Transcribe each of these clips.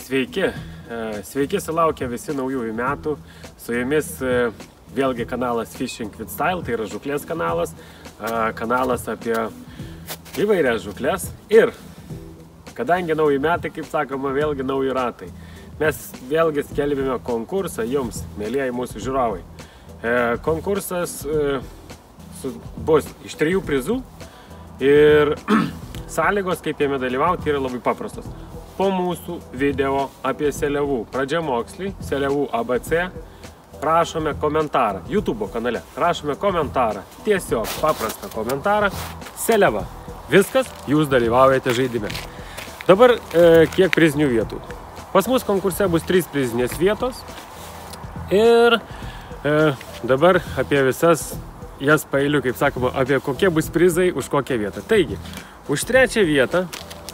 Sveiki, sulaukia visi naujųjų metų, su jumis vėlgi kanalas Fishing with Style, tai yra žuklės kanalas, kanalas apie įvairias žuklės ir kadangi nauji metai, kaip sakoma, vėlgi nauji ratai, mes vėlgi skelbėme konkursą jums, mėlyjeji mūsų žiūrovai. Konkursas bus iš 3 prizų ir sąlygos, kaip jame dalyvauti, yra labai paprastos. Po mūsų video apie seliavų pradžiamokslį, seliavų ABC, rašome komentarą, YouTube kanale, rašome komentarą, tiesiog paprastą komentarą, seliava. Viskas, jūs dalyvaujate žaidime. Dabar kiek prizinių vietų. Pas mus konkurse bus 3 prizinės vietos ir dabar apie visas jas paeiliu, kaip sakoma, apie kokie bus prizai už kokią vietą. Taigi, už 3 vietą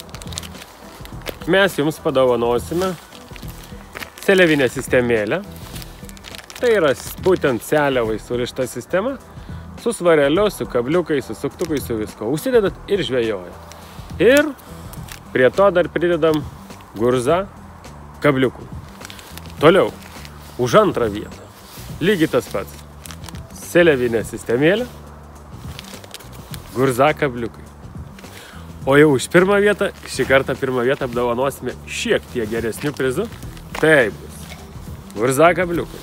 mes jums padovanosime seliavinę sistemėlę. Tai yra būtent seliavai surišta sistema su svareliu, su kabliukais, su suktukais, su visko. Užsidedat ir žvejoja. Ir prie to dar pridedam gurzą kabliukų. Toliau, už 2 vietą. Lygiai tas pats. Seliavinė sistemėlė, gurza kabliukai. O jau už 1 vietą, šį kartą 1 vietą apdovanosime šiek tiek geresnių prizų. Tai bus gurza kabliukai,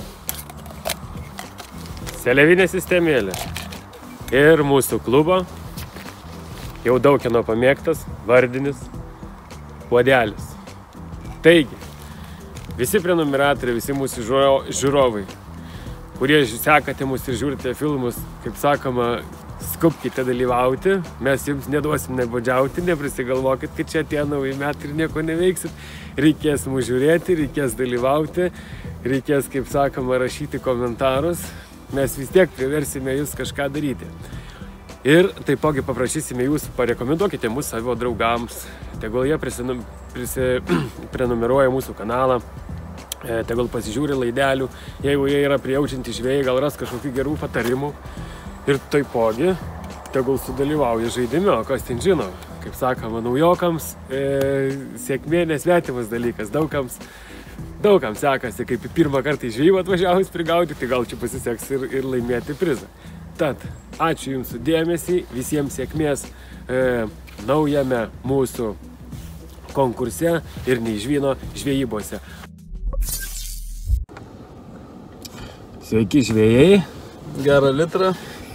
seliavinė sistemėlė ir mūsų klubo jau daug kieno pamėgtas vardinis puodelis. Taigi, visi prenumeratoriai, visi mūsų žiūrovai, kurie sekate mus ir žiūrite filmus, kaip sakoma, skubkite dalyvauti, mes jums neduosim nebodžiauti, neprisigalvokit, kad čia tie nauji metai ir nieko neveiksit. Reikės mūsų žiūrėti, reikės dalyvauti, reikės, kaip sakoma, rašyti komentarus. Mes vis tiek priversime jūs kažką daryti. Ir taipogi paprašysime jūs, parekomenduokite mūsų savo draugams, tegul jie prenumeruoja mūsų kanalą, tegul pasižiūri laidelių, jeigu jie yra prijaučianti žvejai, gal ras kažkokių gerų patarimų. Ir taipogi, tegul sudalyvauja žaidime, o kas ten žino, kaip sakoma, naujokams sėkmė nesvetimas dalykas, daugams sekasi, kaip į 1 kartą į žvejybą atvažiavus prigauti, tai gal čia pasiseks ir laimėti prizą. Tad, ačiū jums dėmesį, visiems sėkmės naujame mūsų konkurse ir neižvyno žvejybose. Sveiki žvejai. Gerą litrą.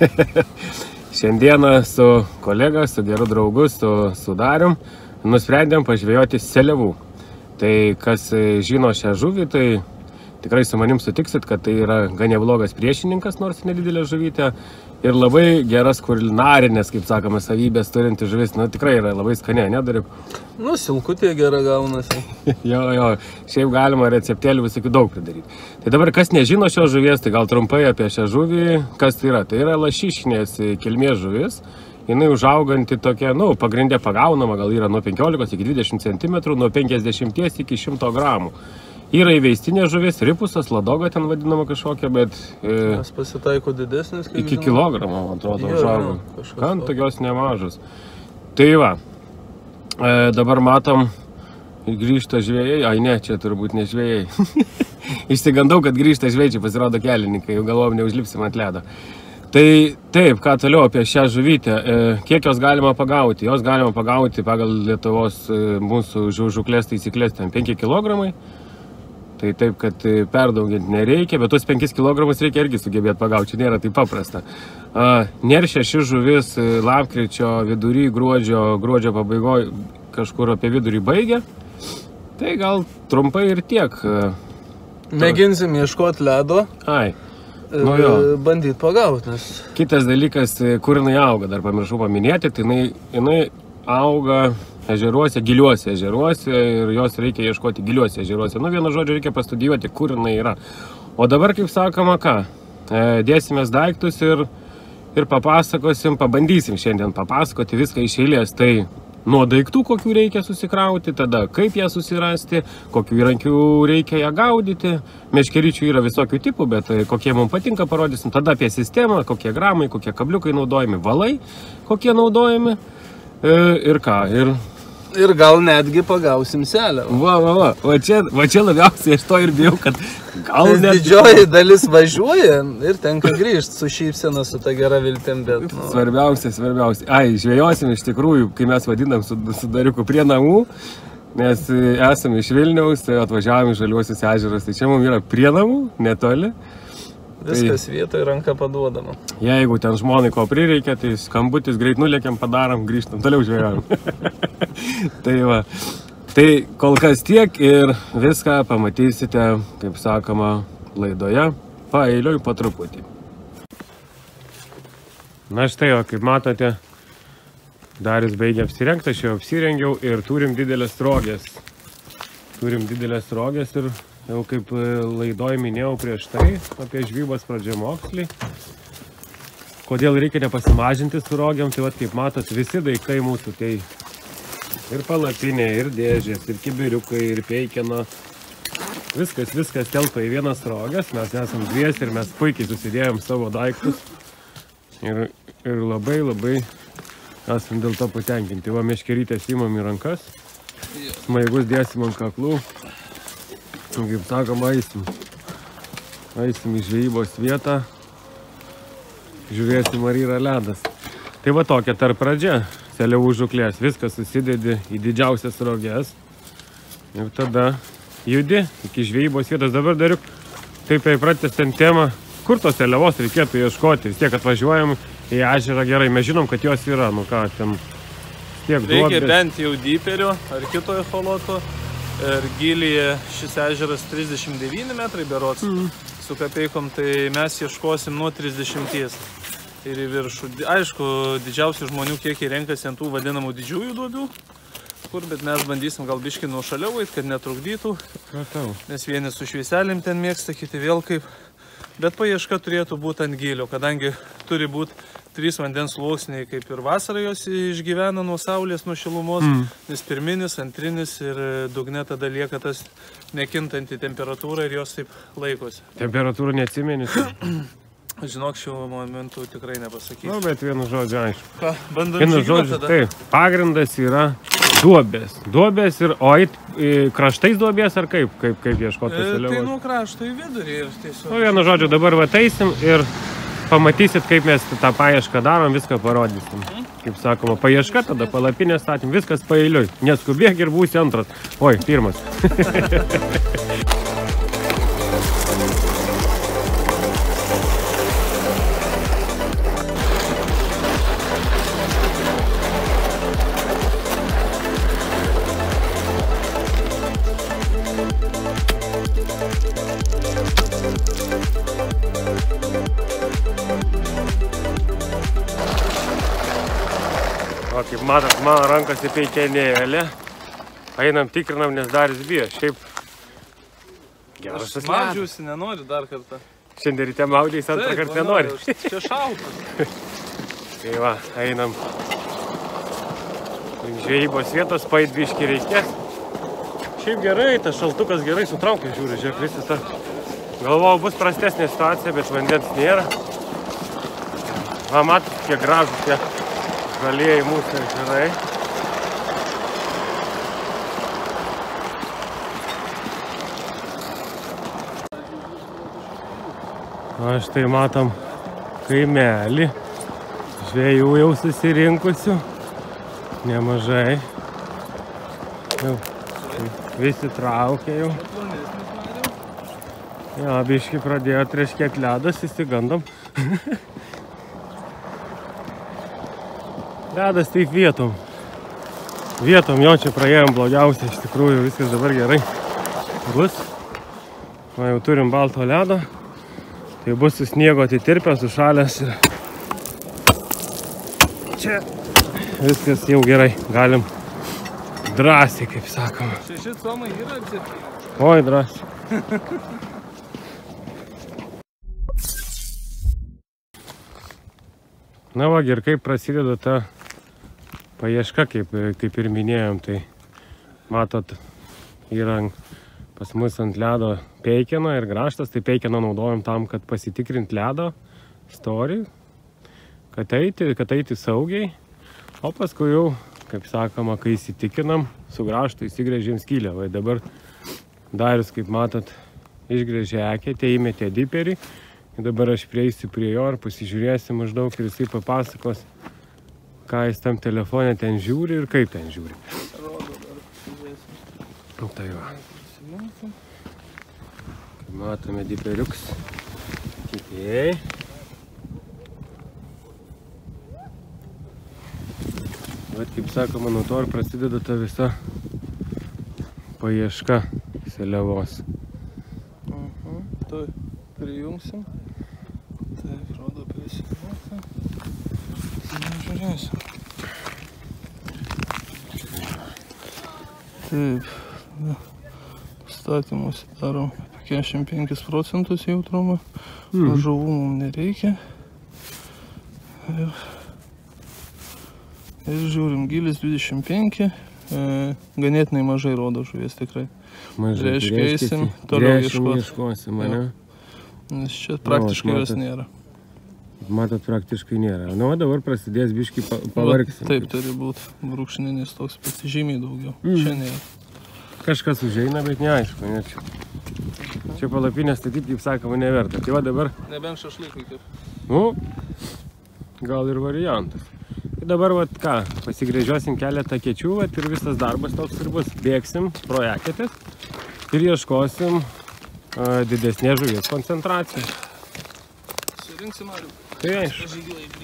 Šiandieną su kolega, su geru draugu, su Darium nusprendėm pažvejoti seliavų. Tai kas žino šią žuvį, tai tikrai su manim sutiksit, kad tai yra gan neblogas priešininkas, nors nedidelė žuvytė. Ir labai geras kulinarinės, kaip sakoma, savybės turinti žuvis. Nu, tikrai yra labai skanė, nedariu. Nu, silkutė gera gaunasi. Jo, šiaip galima receptėlių visokių daug pridaryti. Tai dabar, kas nežino šios žuvies, tai gal trumpai apie šią žuvį, kas tai yra. Tai yra lašišinės kilmės žuvis. Jinai užauganti tokia, pagrindė pagaunama, gal yra nuo 15 iki 20 cm, nuo 50 iki 100 gramų. Yra įveistinė žuvis, ripusas, ladoga ten vadinama kažkokia, bet Nes pasitaiko didesnis, kaip iki kilogramo, man atrodo, užaugo. Gan tokios nemažos. Tai va, dabar matom, grįžta žvejai, ne, čia turbūt ne žvejai. Išsigandau, kad grįžta žvejai, čia pasirodo kelininkai, jau galvom neužlipsim ant ledo. Tai taip, ką toliau apie šią žuvytę, kiek jos galima pagauti? Jos galima pagauti pagal Lietuvos mūsų žuklės taisyklės, ten 5 kg. Tai taip, kad perdauginti nereikia, bet tuos 5 kg reikia irgi sugebėti pagauti, čia nėra taip paprasta. Neršia ši žuvis lapkričio vidury, gruodžio pabaigoje, kažkur apie vidurį baigia. Tai gal trumpai ir tiek. Mėginsim ieškoti ledo. Bandyti pagauti, nes... Kitas dalykas, kur jinai auga, dar pamiršau paminėti, tai jinai auga ežeruose, giliuose ežeruose ir jos reikia ieškoti giliuose ežeruose. Vienu žodžiu reikia pastudijuoti, kur jinai yra. O dabar, kaip sakoma, ką? Dėsimės daiktus ir papasakosim, pabandysim šiandien papasakoti viską iš eilės. Tai nuo daiktų, kokių reikia susikrauti, tada kaip ją susirasti, kokių įrankių reikia ją gaudyti. Meškeryčių yra visokių tipų, bet kokie mums patinka parodysim. Tada apie sistemą, kokie gramai, kokie kabliukai naudojami, valai, kokie naudojami. Ir ką, ir Ir gal netgi pagausim selę. Va čia labiausiai aš to ir bijau, kad gal Nes didžioji dalis važiuoja ir tenka grįžti su šypsena, su ta gera viltim, bet... Nu... Svarbiausia. Ai, žvejosim iš tikrųjų, kai mes vadinam su Dariuku prie namų, nes esame iš Vilniaus, tai atvažiavom į Žaliuosius ežerus, tai čia mums yra prie namų, netoli. Viskas vietoje ranka paduodama. Jeigu ten žmonai ko prireikia, tai skambutis greit nulėkiam, padarom, grįžtam, toliau žvejojam. Tai va. Tai kol kas tiek ir viską pamatysite, kaip sakoma, laidoje, paeiliui po truputį. Na štai, o kaip matote, Darius baigė apsirengti, aš jau apsirengiau ir turim didelės rogės. Ir jau kaip laidoj minėjau prieš tai apie žvybos pradžiamokslį. Kodėl reikia nepasimažinti su rogiam, tai vat kaip matot, visi daiktai mūsų, tai ir palapinė, ir dėžės, ir kibiriukai, ir peikeno. Viskas telpa į vienas rogas, mes esam dviesi ir mes puikiai susidėjom savo daiktus. Ir labai esam dėl to patenkinti. Va, meškerytės imam į rankas, smaigus dėsim ant kaklų. Kaip sakom, eisim į žvejybos vietą, žiūrėsim, ar yra ledas. Tai va tokia tarp pradžia, seliavų žuklės, viskas susidedi į didžiausias roges ir tada judi iki žvejybos vietos. Dabar Dariuk, taip pratęsiant temą, kur tos seliavos reikėtų ieškoti, vis tiek atvažiuojam į ežerą gerai, mes žinom, kad jos yra, nu ką, ten tiek duobės. Reikia bent jau dyperio ar kito echoloto. Ir gilyje šis ežeras 39 metrai berods su kapeikom, tai mes ieškosim nuo 30 ir į viršų. Aišku, didžiausių žmonių kiekiai renkasi ant tų vadinamų didžiųjų duobių, bet mes bandysim gal biškį nuo šaliau eit, kad netrukdytų, nes vieni su švieselėm ten mėgsta, kiti vėl kaip. Bet paieška turėtų būti ant gylio, kadangi turi būti 3 vandens sluoksniai, kaip ir vasarą jos išgyvena nuo saulės, nuo šilumos, nes pirminis, antrinis ir dugne tada lieka tas nekintanti temperatūra ir jos taip laikosi. Temperatūra neatsimeni? Žinok, šiuo momentu tikrai nepasakysiu. Nu, bet vienu žodžiu, aišku. Ką, bandom žygiuoti tada? Taip, pagrindas yra duobės. Duobės ir, o eit kraštais duobės ar kaip ieškoti seliavos? Tai nuo krašto į vidurį ir tiesiog... Nu, vienu žodžiu, dabar va teisim ir pamatysit, kaip mes tą paiešką darom, viską parodysim. Kaip sakoma, paieška, tada palapinę statym, viskas paeiliui. Neskubėk ir būsi antras. Oi, pirmas. O, kaip matot, mano rankas į peikenėlę. Einam, tikrinam, nes Darius bijo. Šiaip geras tas ledas. Maudžiausi, nenori dar kartą. Šiandien ryte maudžiais, antrą kartą nenori. Čia šalta. Tai va, einam. Žvejybos vietos, paeit biškį reikės. Šiaip gerai, tas šaltukas gerai sutraukia, žiūri, žiūrėk, visi ta. Galvojau, bus prastesnė situacija, bet vandens nėra. Va, matot, kiek gražus tie žalieji mūsų ežerai. O štai matom kaimelį. Žvejų jau susirinkusių. Nemažai. Jau visi traukia jau. Ja, biškį pradėjo treškėt ledas, įsigandom. Ledas taip vietom. Vietom jo čia praėjom blogiausiai, iš tikrųjų viskas dabar gerai bus. Va, jau turim balto ledo. Tai bus su sniego atitirpęs, sušalęs ir čia viskas jau gerai. Galim drąsiai, kaip sakoma. 6 tomai yra ar 7? Oi, drąsiai. Na va, ir kaip prasideda ta paieška, kaip ir minėjom, tai matot, yra pas mus ant ledo peikeno ir grąžtas, tai peikeno naudojam tam, kad pasitikrinti ledo storį, kad eiti saugiai, o paskui jau kaip sakoma, kai įsitikinam, su grąžtu įsigrėžėm skylę. Va dabar Darius, kaip matot, išgrėžė eketę, įmetė diperį. Ir dabar aš prieisiu prie jo ir pasižiūrėsiu maždaug ir jisai papasakos, ką jis tam telefone ten žiūri ir kaip ten žiūri. Rodo dar, žiūrėsim. Tai va. Kaip matome, diperiuks. Kitėjai. Bet kaip sakoma, nuo to ir prasideda ta visa paieška seliavos. Tai prijungsim. Taip, rodo prisijungti. Žiūrėsim. Taip, statymus darom 45% jautrumą. Žuvų mums nereikia. Ir žiūrim, gilis 25, ganėtinai mažai rodo žuvies tikrai. Mažai, reiškia, eisim toliau ieškosim, ane? Nes čia praktiškai jos nėra. Matot, praktiškai nėra. Nu, o dabar prasidės biškį pavargsim. Taip, turi būti brūkšninis toks pasižymiai daugiau. Čia nėra. Kažkas užeina, bet neaišku, ne čia. Čia palapinę statyti, kaip sakoma, neverta. Tai va dabar... Nebent šašlykui kaip. Nu, gal ir variantas. Tai dabar, vat, ką, pasigrėžiosim keletą kečių, vat, ir visas darbas toks ir bus. Bėgsim pro eketės ir ieškosim didesnės žuvies koncentracijos. Surinksim ariu. Tai aišku.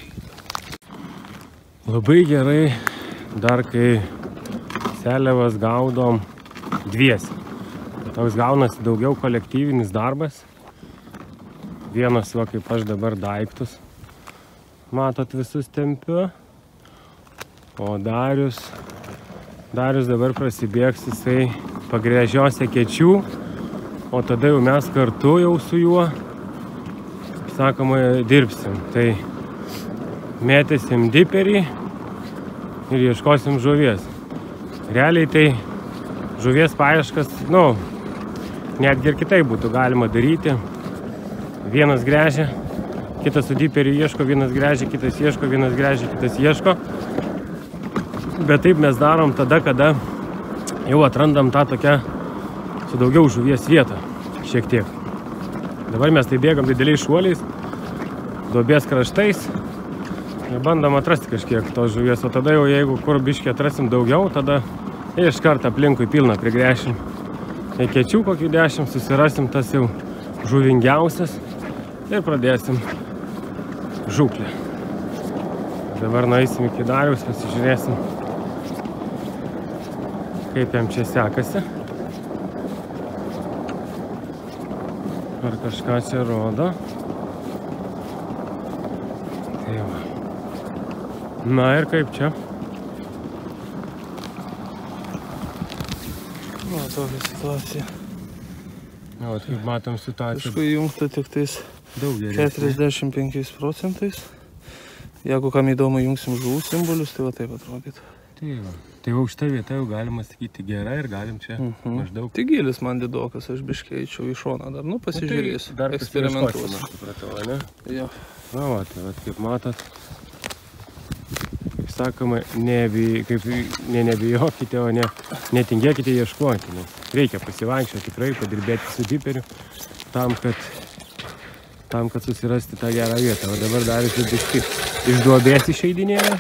Labai gerai dar, kai seliavas gaudom dviesi. Toks gaunasi daugiau kolektyvinis darbas. Vienas, va, kaip aš dabar daiktus. Matot, visus tempiu. O Darius dabar prasibėgs, jisai pagrėžiose kečių, o tada jau mes kartu jau su juo, kaip sakoma, dirbsim. Tai mėtysim diperį ir ieškosim žuvies. Realiai tai žuvies paieškas, nu, netgi ir kitaip būtų galima daryti. Vienas gręžia, kitas su diperiu ieško, vienas gręžia, kitas ieško, vienas gręžia, kitas ieško. Bet taip mes darom tada, kada jau atrandam tą tokią su daugiau žuvies vietą, šiek tiek. Dabar mes tai bėgam dideliais šuoliais, duobės kraštais ir bandom atrasti kažkiek tos žuvies. O tada jau jeigu kur biškį atrasim daugiau, tada iš karto aplinkui pilną prigręšim. Kečių kokių 10, susirasim tas jau žuvingiausias ir pradėsim žūklę. Dabar nueisim iki Dariaus, pasižiūrėsim, kaip jam čia sekasi. Ar kažką čia rodo. Tai va. Na ir kaip čia? Na, tokia situacija. Na, kaip matom situaciją. Aišku, įjungta tik tais daug geresnė. 45%. Jeigu kam įdomu, jungsim žuvų simbolius, tai va taip atrodytų. Tai va. Tai aukšta vieta jau galima sakyti gera ir galim čia maždaug... Tai gilis man didokas, aš biškeičiau į šoną dar, nu pasižiūrėsiu, dar eksperimentuosiu. Supratau, ne? Jo. Na va, tai va, kaip matot, kaip sakoma, nebijokite, o netingėkite ieškoti, nes reikia pasivaikščioti tikrai, padirbėti su diperiu, tam, kad susirasti tą gerą vietą. O dabar Darius biškį iš duobės išeidinėja,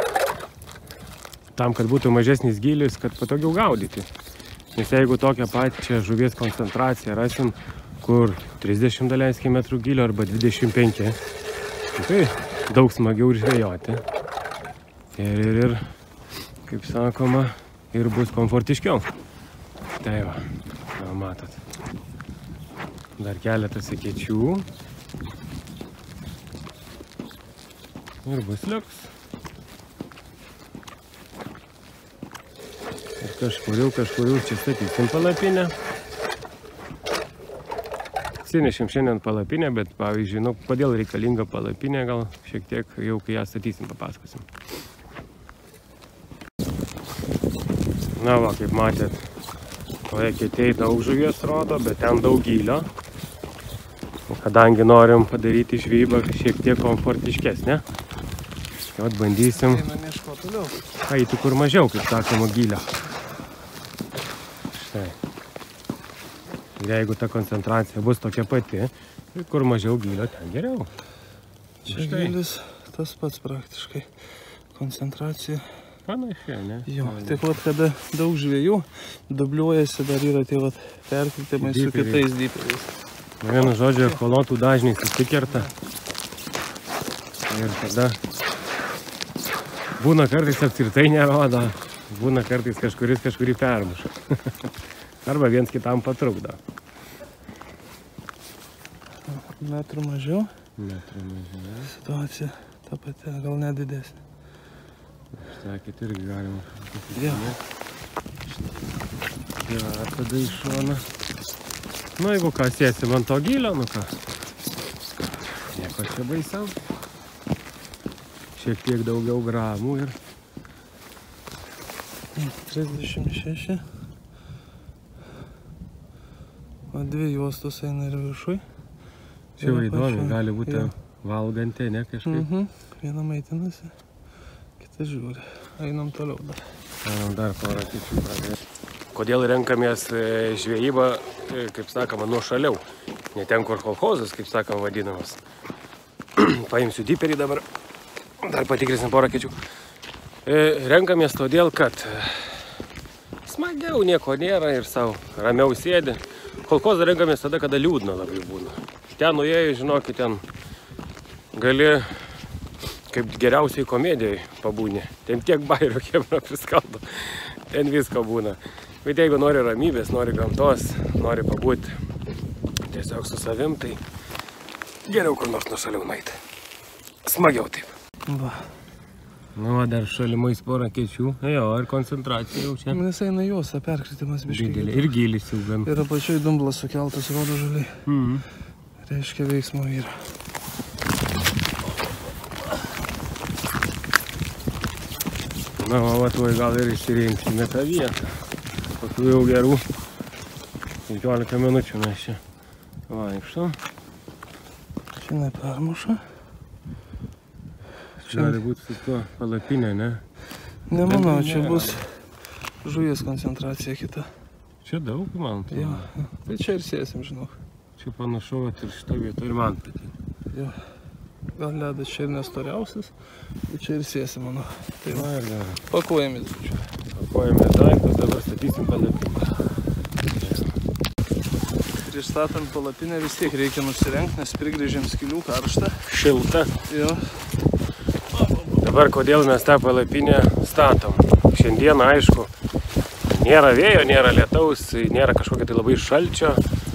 tam, kad būtų mažesnis gilis, kad patogiau gaudyti. Nes jeigu tokią pačią žuvies koncentraciją rasim, kur 30 metrų gilio arba 25, tai daug smagiau ir žvejoti. Ir, kaip sakoma, ir bus komfortiškiau. Tai va, matot. Dar keletas ekečių. Ir bus liuks. Ir kažkur čia statysim palapinę. Sinešim šiandien palapinę, bet pavyzdžiui, nu, kodėl reikalinga palapinė, gal šiek tiek jau kai ją statysim papasakosim. Na va, kaip matėt, o eketėj daug žuvies rodo, bet ten daug gylio. O kadangi norim padaryti žvejybą šiek tiek komfortiškesnę, Tai vat bandysim Einam ieško toliau. eiti kur mažiau, kaip sakoma, gylio. Štai. Ir jeigu ta koncentracija bus tokia pati, tai kur mažiau gylio, ten geriau. Čia gylis tas pats praktiškai. Koncentracija. Panašiai, ne? Jo, tik vat, kada daug žvėjų dubliuojasi, dar yra tie vat perkritimai su kitais dyperiais. Vienu žodžiu, echolotų dažniai susikerta. Ir tada būna kartais apskritai nerodo, būna kartais kažkurį permuša. Arba viens kitam patrukdo. Metrų mažiau. Metrų mažiau. Situacija ta pati, gal net didesnė. Sakėt, irgi galima. Jo. Jo, tada iš šono. Nu, jeigu ką sėsim ant to gylio, nu ką. Nieko čia baisiau. Šiek tiek daugiau gramų ir 36. O 2 juostos eina ir viršui. čia va įdomi, gali būti valgantė, ne kažkaip. Viena maitinasi, kita žiūri. Einam toliau dar. Einam dar porą kičių pradėti. Kodėl renkamės žvejybą, kaip sakoma, nuošaliau? Ne ten, kur kolchozas, kaip sakoma, vadinamas. Paimsiu diperį dabar. Dar patikrisim porą kičių. Renkamės todėl, kad smagiau nieko nėra ir savo ramiau sėdi. Kolchozą renkamės tada, kada liūdna labai būna. Ten nuėjai, žinokit, ten gali kaip geriausiai komedijai pabūni. Ten tiek bairio kebra priskaldo. Ten visko būna. Bet jeigu nori ramybės, nori gamtos, nori pabūti tiesiog su savim, tai geriau kur nors nušaliau nueiti. Smagiau taip. Va. Nu, dar šalimais porą kečių. Jo, ir koncentracija jau čia. Nes eina juosta, perkritimas biškai. Didelė. Ir gylis jau gan. Ir apačioj dumblas sukeltas, rodo žaliai. Reiškia veiksmo yra. Na, va, tuoj gal ir išsirinksime tą vietą. Kokių jau gerų 15 minučių mes čia vaikštom. Čia nepermuša. Gali būti su tuo palapinė, ne? Nemanau, čia bus žuvies koncentracija kita. Čia daug, man. Jo, tai čia ir sėsim, žinok. Čia panašu, kad ir šitą vietą ir man patinka. Jo. Gal ledas čia ir nestoriausias, bet čia ir sėsim, manau. Tai va, ir gerai. Pakuojamės. Pakuojamės daiktus, dabar statysim palapinę. Prieš statant palapinę vis tiek reikia nusirengti, nes prigrįžėm skylių karštą. Šilta. Jo. Dabar kodėl mes tą palapinę statom? Šiandien, aišku, nėra vėjo, nėra lietaus, nėra kažkokio tai labai šalčio.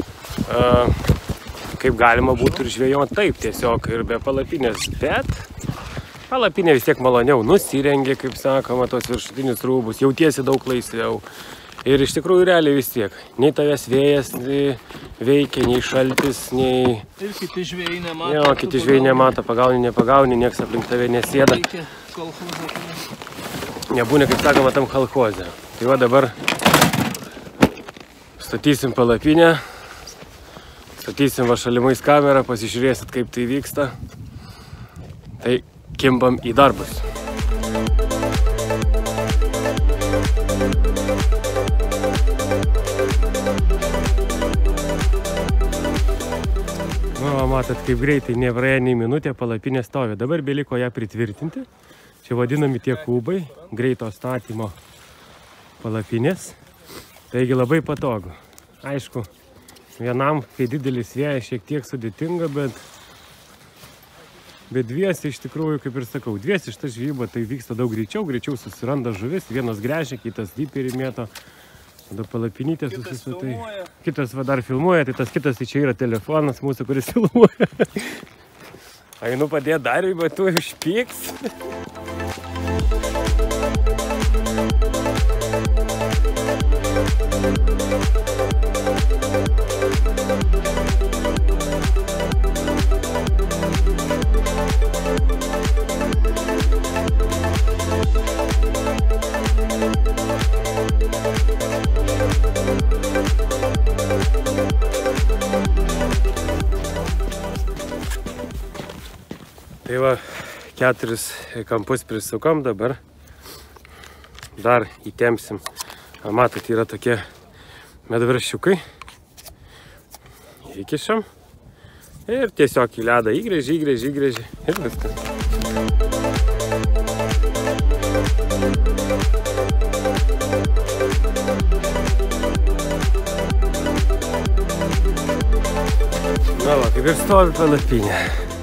Kaip galima būtų ir žvejoti taip tiesiog ir be palapinės, bet palapinė vis tiek maloniau nusirengia, kaip sakoma, tos viršutinius rūbus, jautiesi daug laisviau. Ir iš tikrųjų realiai vis tiek, nei tavęs vėjas veikia, nei šaltis, nei... Ir kiti žvėjai nemato. Jo, kiti žvėjai nemato, pagauni, nepagauni, nieks aplink tave nesėda. Nebūna, kaip sakoma, tam kolchoze. Tai va dabar statysim palapinę. Statysim va šalimais kamerą, pasižiūrėsit, kaip tai vyksta. Tai kimbam į darbus. Nu, matot, kaip greitai nepraėjo nei minutė, palapinė stovi. Dabar beliko ją pritvirtinti. Čia vadinami tie kubai, greito statymo palapinės. Taigi labai patogu. Aišku, vienam, kai didelis vėjas, šiek tiek sudėtinga, bet dviesi iš tikrųjų, kaip ir sakau, dviesi šitą žvejybą tai vyksta daug greičiau susiranda žuvis, vienas gręžia, kitas diperį mėto, tada palapinytė susisatai. Kitas va dar filmuoja, tai tas kitas tai čia yra telefonas mūsų, kuris filmuoja. Einu padėti Dariui, bet tu užpyks. Tai va, 4 kampus prisukam, dabar dar įtempsim. Matot, yra tokie medvaršiukai. Įkišam ir tiesiog į ledą įgrėži ir viskas. Na va, kaip ir stovi palapinė.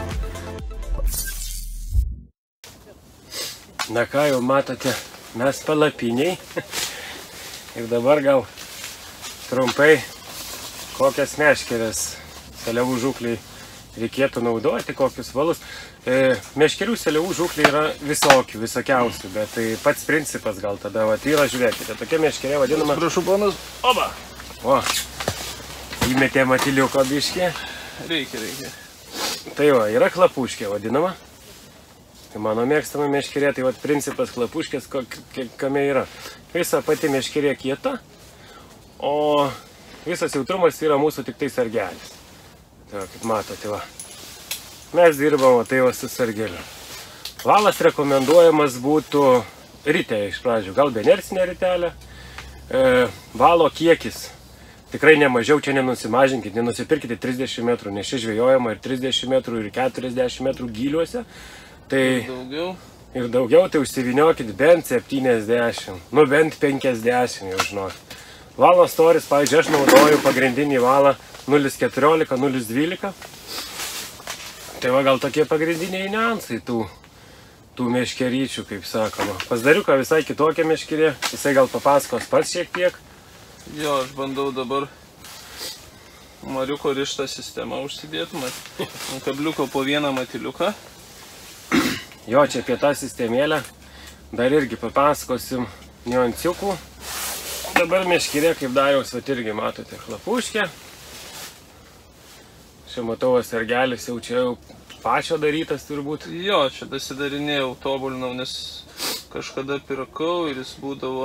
Na ką, jau matote, mes palapiniai. Ir dabar gal trumpai kokias meškeres seliavų žūkliai reikėtų naudoti, kokius valus. Meškerių seliavų žūkliai yra visokiausių, bet tai pats principas gal tada, va, yra, žiūrėkite, tokia meškerė vadinama... Prašau, ponas. Oba! O, įmetė matiliuko biškį. Reikia. Tai va, yra klapuškė vadinama. Tai mano mėgstama meškerė, tai va, principas klapuškės, kame yra. Visa pati meškerė kieta, o visas jautrumas yra mūsų tik tai sargelis. Tai va, kaip matote, va. Mes dirbam, tai va, su sargeliu. Valas rekomenduojamas būtų ryte iš pradžių, gal benercinė rytelė. Valo kiekis tikrai nemažiau, čia nenusimažinkit, nenusipirkite 30 metrų, nes čia žvejojama ir 30 metrų, ir 40 metrų gyliuose. Tai ir daugiau, tai užsiviniokit bent 70, nu bent 50, jau žinok. Valo storis, pavyzdžiui, aš naudoju pagrindinį valą 0,14, 0,12. Tai va, gal tokie pagrindiniai niuansai tų meškeryčių, kaip sakoma. Pas Dariuką visai kitokia meškerė, jisai gal papasakos pats šiek tiek. Jo, aš bandau dabar mariuko rištą sistemą užsidėti, ant kabliuko po vieną matiliuką. Jo, čia apie tą sistemėlę dar irgi papasakosim niuansiukų. Dabar meškerė, kaip Dariaus, vat irgi matote, chlapuškė. Čia matau, sargelis jau čia jau pačio darytas turbūt. Jo, čia dasidarinėjau, tobulinau, nes kažkada pirkau ir jis būdavo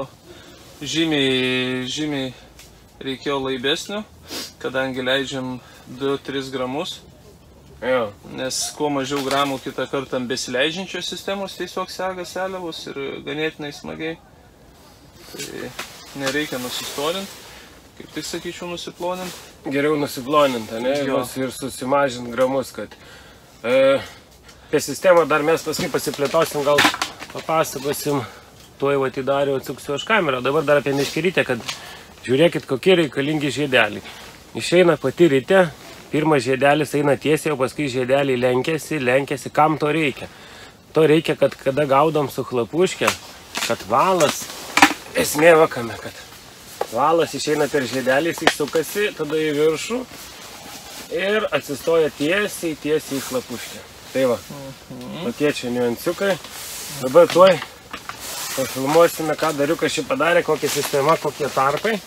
žymiai reikėjo laibesnio, kadangi leidžiam 2-3 gramus. Jo. Nes kuo mažiau gramų kitą kartą ant besileidžiančios sistemos tiesiog sega seliavos ir ganėtinai smagiai. Tai nereikia nusistorinti, kaip tik sakyčiau nusiplonint. Geriau nusiplonint, ne? Ir susimažint gramus, kad... Apie sistemą dar mes paskui pasiplėtosim, gal papasakosim. Tuoj atidariu, atsuksiu aš kamerą. Dabar dar apie meškerytę, kad žiūrėkit, kokie reikalingi žiedeliai. Išeina pati ryte, pirmas žiedelis eina tiesiai, o paskui žiedeliai lenkiasi, kam to reikia. To reikia, kad kada gaudom su chlapuške, kad valas, esmė vakame, kad valas išeina per žiedelį, jis sukasi, tada į viršų ir atsistoja tiesiai į chlapuškę. Tai va, tokie čia niuansiukai. Dabar tuoj pafilmuosime, ką Dariukas šį padarė, kokia sistema, kokie tarpai.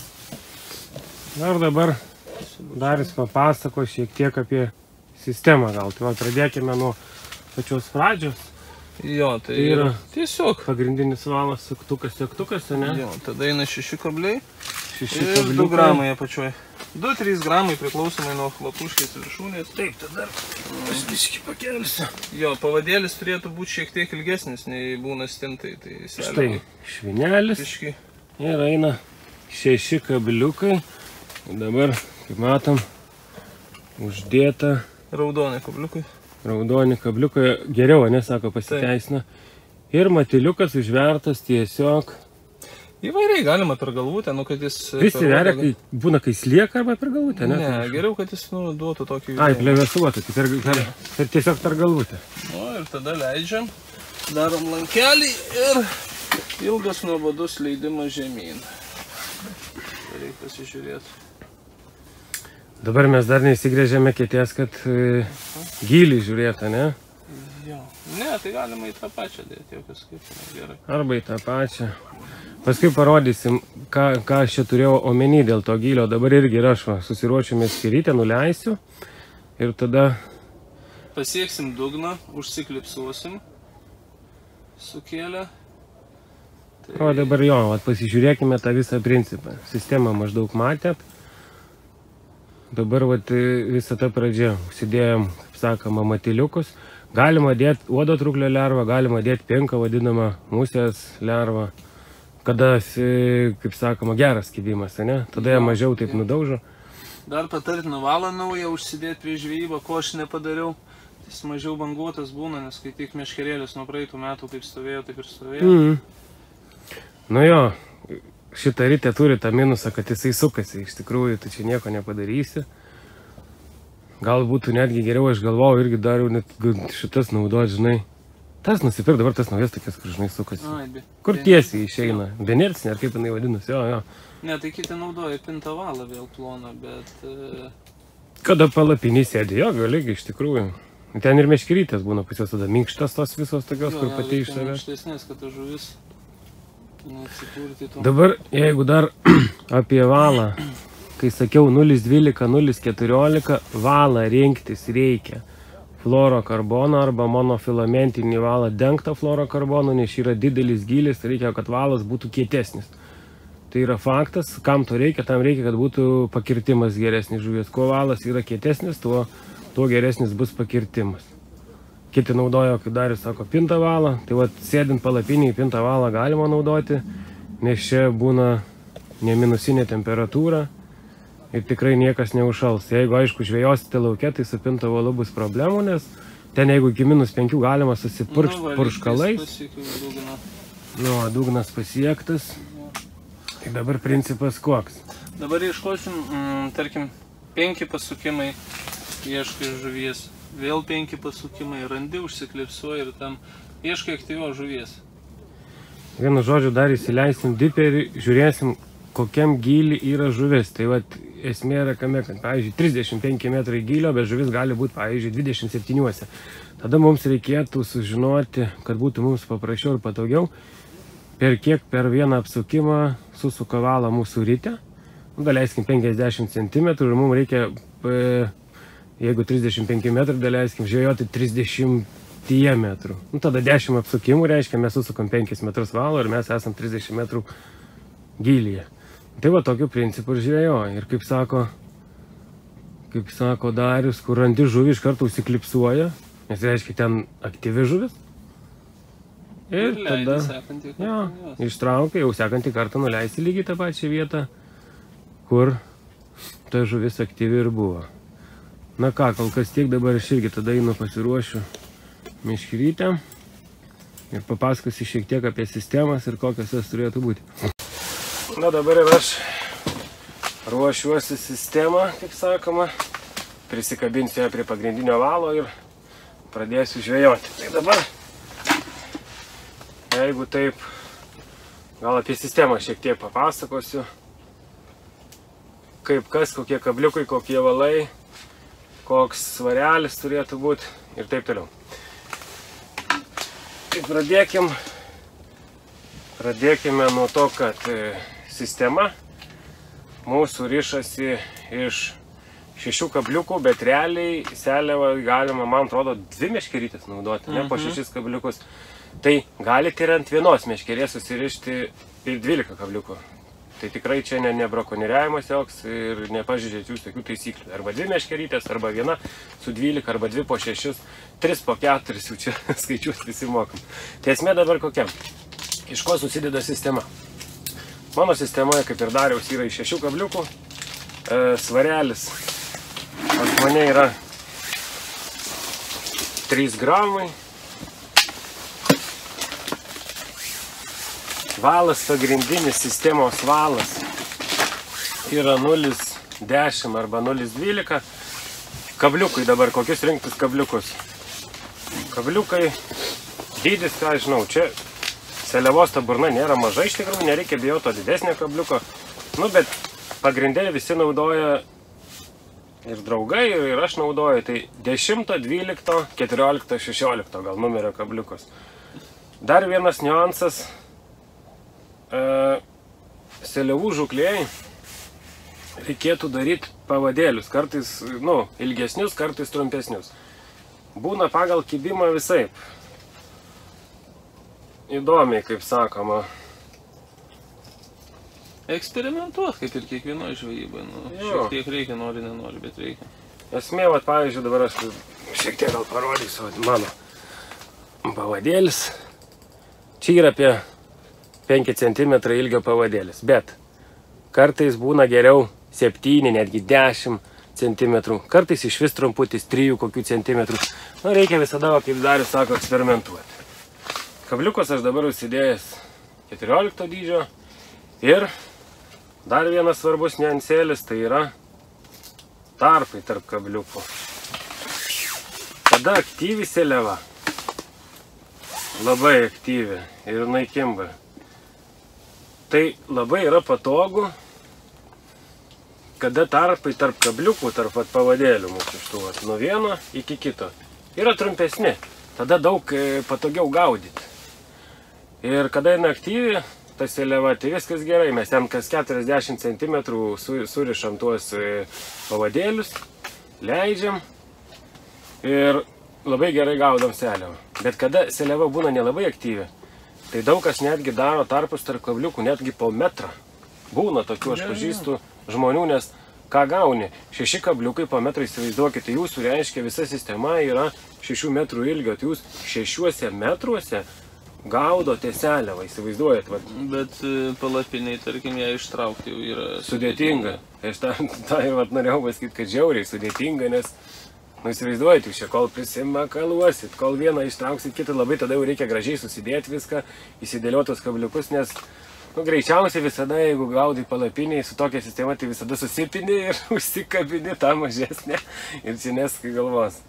Na ir dabar Darius papasako šiek tiek apie sistemą gal. Tai va, pradėkime nuo pačios pradžios. Jo, tai yra tiesiog pagrindinis valas, sektukas, ne? Jo, tada eina 6 kabliai. 6 ir 2 gramai apačioj. 2-3 gramai priklausomai nuo chlapuškės viršūnės. Taip, tada aš biškį pakelsiu. Jo, pavadėlis turėtų būti šiek tiek ilgesnis, nei būna stintai. Tai štai, švinelis. Biškį. Ir eina 6 kabliukai. Dabar, kaip matom, uždėta... Raudoni kabliukai. Raudoni kabliukai. Geriau, nesako, pasiteisina. Ir matiliukas užvertas tiesiog... Įvairiai galima per galvutę, nu kad jis... Visi veria, kai būna, kai slieka arba per galvutę, ne? Ne, geriau, kad jis duotų tokį... Ai, plevėsuotų, ir tiesiog per galvutę. Nu, ir tada leidžiam, darom lankelį ir ilgas nuobodus leidimas žemyn. Reikia pasižiūrėti. Dabar mes dar neįsigrėžėme kėties, kad gylį žiūrėtų, ne? Jo. Ne, tai galima į tą pačią dėti, jau kažkaip gerai. Arba į tą pačią. Paskui parodysim, ką aš čia turėjau omeny dėl to gylio. Dabar irgi aš susiruošiu meškerytę, nuleisiu ir tada... Pasieksim dugną, užsiklipsuosim sukėlę. Tai... O dabar jo, pasižiūrėkime tą visą principą. Sistemą maždaug matėt. Dabar visą tą pradžią užsidėjom, kaip sakoma, matiliukus. Galima dėti uodo truklio lervą, galima dėti penką vadinamą musės lervą. Kada, kaip sakoma, geras kibimas, ne? Tada jie mažiau taip nudaužo. Dar patartina valą naują užsidėti prieš žvejybą, ko aš nepadariau. Jis mažiau banguotas būna, nes kai tik meškerėlis nuo praeitų metų kaip stovėjo, taip ir stovėjo. Nu jo, šitą rytę turi tą minusą, kad jisai sukasi. Iš tikrųjų, tu čia nieko nepadarysi. Gal būtų netgi geriau, aš galvojau, irgi dariau net šitas naudoti, žinai. Tas nusipirk, dabar tas naujas tokias, kur žinai sukasi. Kur tiesiai išeina? Venercinė, ar kaip jinai vadinasi, jo. Ne, tai kiti naudoja pintą valą vėl ploną, bet... Kada palapinį sėdė, jo, galigi iš tikrųjų. Ten ir meškerytės būna pas jos tada minkštas tos visos tokios, kur pati iš savęs. Minkštesnės, kad ta žuvis neatsikurti to. Dabar, jeigu dar apie valą, kai sakiau 0,12, 0,14, valą rinktis reikia fluorokarboną arba monofilamentinį valą dengtą fluorokarbonu, nes yra didelis gylis, reikia, kad valas būtų kietesnis. Tai yra faktas, kam to reikia, tam reikia, kad būtų pakirtimas geresnis žuvies. Kuo valas yra kietesnis, tuo geresnis bus pakirtimas. Kiti naudojo, kaip Darius sako, pintą valą, tai va sėdint palapinį į pintą valą galima naudoti, nes čia būna neminusinė temperatūra. Ir tikrai niekas neužšals. Jeigu, aišku, žvejosite lauke, tai su pinto valu bus problemų, nes ten, jeigu iki -5 galima susipurkšti purškalais. Dugnas pasiektas. Tai dabar principas koks? Dabar ieškosim, tarkim, 5 pasukimai ieškai žuvies. Vėl 5 pasukimai, randi, užsiklipsuoji ir tam ieškai aktyvios žuvies. Vienu žodžiu, dar įsileisim diperį, žiūrėsim, kokiam gylį yra žuvis. Tai vat esmė yra kame, kad, pavyzdžiui, 35 metrai gylio, bet žuvis gali būti, pavyzdžiui, 27. Tada mums reikėtų sužinoti, kad būtų mums paprasčiau ir patogiau, per kiek per vieną apsukimą susuka valą mūsų ryte. Daleiskim 50 cm ir mums reikia, jeigu 35 metrai, daleiskim žvejoti 30 metrų. Tada 10 apsukimų reiškia, mes susukam 5 metrus valo ir mes esam 30 metrų gylyje. Tai va tokiu principu ir žvejoja. Ir kaip sako Darius, kur randi žuvį iš karto užsiklipsuoja, nes reiškia ten aktyvi žuvis. Ir tada ištraukia, jau sekantį kartą nuleisi lygiai tą pačią vietą, kur ta žuvis aktyvi ir buvo. Na ką, kol kas tiek, dabar aš irgi tada einu pasiruošiu meškerytę ir papasakosiu šiek tiek apie sistemas ir kokios jos turėtų būti. Na dabar ir aš ruošiuosi sistemą, kaip sakoma, prisikabinsiu ją prie pagrindinio valo ir pradėsiu žvejoti. Tai dabar, jeigu taip, gal apie sistemą šiek tiek papasakosiu, kaip kas, kokie kabliukai, kokie valai, koks svarelis turėtų būti ir taip toliau. Tai pradėkime nuo to, kad sistema mūsų rišasi iš 6 kabliukų, bet realiai seliavą galima, man atrodo, 2 meškerytės naudoti, ne po 6 kabliukus. Tai galite ir ant vienos meškerės susirišti ir 12 kabliukų. Tai tikrai čia nebrakonieriavimas joks ir nepažeidžiat jūs tokių taisyklių. Arba 2 meškerytės, arba 1 su 12, arba 2 po 6, 3 po 4, jau čia skaičius visi mokam. Tai esmė dabar kokia? Iš ko susideda sistema? Mano sistemoje, kaip ir Dariaus, yra iš 6 kabliukų. Svarelis pas mane yra 3 gramai. Valas, pagrindinis sistemos valas, yra 0,10 arba 0,12. Kabliukai dabar, kokius rinktis kabliukus? Kabliukai, dydis, ką žinau, čia seliavos ta burna nėra maža, iš tikrųjų, nereikia bijoti to didesnio kabliuko. Nu, bet pagrindinė visi naudoja ir draugai, ir aš naudoju, tai 10, 12, 14, 16 gal numerio kabliukus. Dar vienas niuansas. Seliavų žūklėjai reikėtų daryti pavadėlius, kartais, ilgesnius, kartais trumpesnius. Būna pagal kibimą visaip. Įdomiai, kaip sakoma. Eksperimentuot, kaip ir kiekvienoje žvejyboje. Šiek tiek reikia, nori, nenori, bet reikia. Esmė, pavyzdžiui, dabar aš šiek tiek gal parodysiu mano pavadėlis. Čia yra apie 5 cm ilgio pavadėlis, bet kartais būna geriau 7, netgi 10 cm, kartais iš vis trumputis 3 kokių centimetrų. Nu, reikia visada, kaip Darius sako, eksperimentuoti. Kabliukus aš dabar užsidėjęs 14 dydžio ir dar vienas svarbus niuansėlis, tai yra tarpai tarp kabliukų. Tada aktyvi seliava, labai aktyvi ir jinai kimba. Tai labai yra patogu, kada tarpai tarp kabliukų, tarp pavadėlių mūsų štų, nuo vieno iki kito, yra trumpesni, tada daug patogiau gaudyti. Ir kada jinai aktyvi, ta seliava, tai viskas gerai, mes ten kas 40 cm surišam tuos pavadėlius, leidžiam ir labai gerai gaudom seliavą. Bet kada seliava būna nelabai aktyvi, tai daug kas netgi daro tarpus tarp kabliukų, netgi po metrą. Būna tokių, aš pažįstu žmonių, nes ką gauni? 6 kabliukai po metrą, įsivaizduokite, jūsų reiškia visa sistema yra 6 metrų ilgio, tai jūs 6 metruose gaudote seliavą, įsivaizduojat. Bet palapiniai, tarkim, ją ištraukti jau yra sudėtinga. Aš tą ir norėjau pasakyti, kad žiauriai sudėtinga, nes įsivaizduojat, jūs čia kol prisimakaluosit, kol vieną ištrauksit, kitą labai tada jau reikia gražiai susidėti viską, įsidėliotos kabliukus, nes greičiausiai visada, jeigu gaudai palapiniai su tokia sistema, tai visada susipini ir užsikabini tą mažesnę ir čia neskai galvos.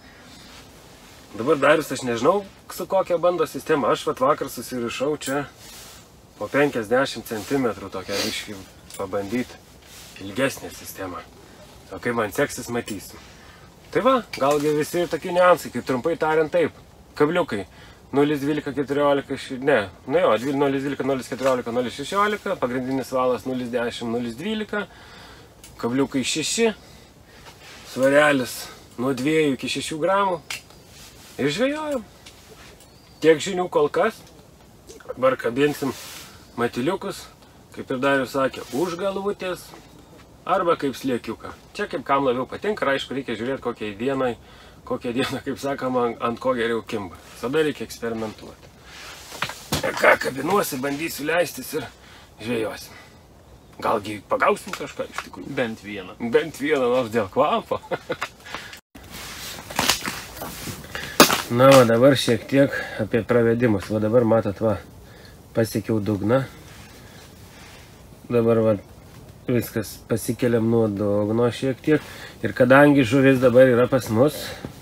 Dabar Darius, aš nežinau, su kokia bando sistema, aš vakar susirišau čia po 50 cm tokią viškį pabandyti ilgesnę sistemą. O kai man seksis, matysiu. Tai va, galgi visi tokie niuansai, kaip trumpai tariant taip, kabliukai 0,12, 14, ne, nu jo, 0,12, 0,14, 0,16, pagrindinis valas 0,10, 0,12, kabliukai 6, svarelis nuo 2 iki 6 gramų ir žvejojam. Tiek žinių kol kas, dabar kabinsim matiliukus, kaip ir Darius sakė, už galvutės, arba kaip sliekiuką. Čia kaip kam labiau patinka, ir aišku, reikia žiūrėti kokią dieną, kaip sakoma, ant ko geriau kimba. Tada reikia eksperimentuoti. Ir ką, kabinuosi, bandysiu leistis ir žvejosim. Galgi pagausim kažką iš tikrųjų. Bent vieną. Bent vieną, nors dėl kvapo. Na, o dabar šiek tiek apie pravedimus. Va dabar matot, va, pasiekiau dugną. Dabar, va, viskas pasikeliam nuo dugno šiek tiek. Ir kadangi žuvis dabar yra pas mus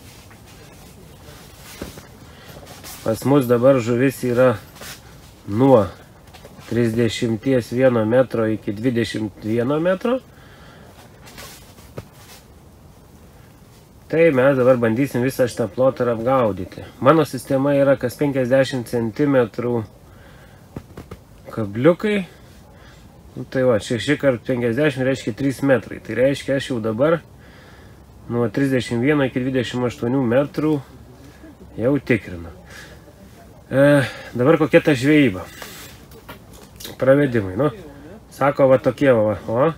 dabar žuvis yra nuo 31 metro iki 21 metro. Tai mes dabar bandysim visą šitą plotą ir apgaudyti. Mano sistema yra kas 50 cm kabliukai. Tai va, 6 × 50 reiškia 3 metrai. Tai reiškia, aš jau dabar nuo 31 iki 28 metrų jau tikrinu. Dabar kokia ta žvejyba. Pravedimai, nu. Sako, va tokie, va, o.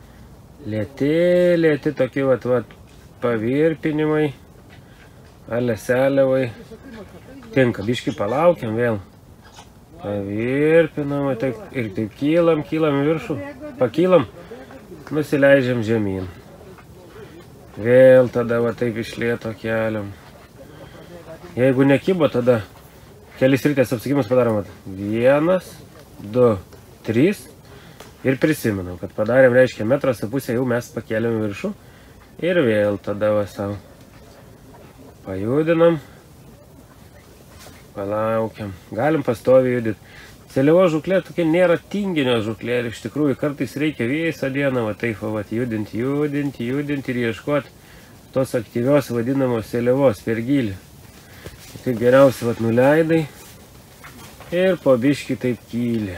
Lėti tokie, va, pavirpinimai. Seliavai. Tinka, biškį palaukiam vėl. Pavirpinam, ir taip kylam į viršų, pakylam, nusileidžiam žemyn. Vėl tada va taip iš lėto keliam. Jeigu nekybo, tada kelis rytės apsukimus padarom. 1, 2, 3 ir prisimenam, kad padarėm, reiškia, 1,5 metrų jau mes pakeliam į viršų ir vėl tada va savo pajudinam. Palaukiam. Galim pastoviai judėti. Seliavos žuklė tokia nėra tinginio žuklė ir iš tikrųjų kartais reikia visą dieną va taip va judinti ir ieškoti tos aktyvios vadinamos seliavos per gylį. Taip geriausiai va nuleidai ir po biškį taip kyli.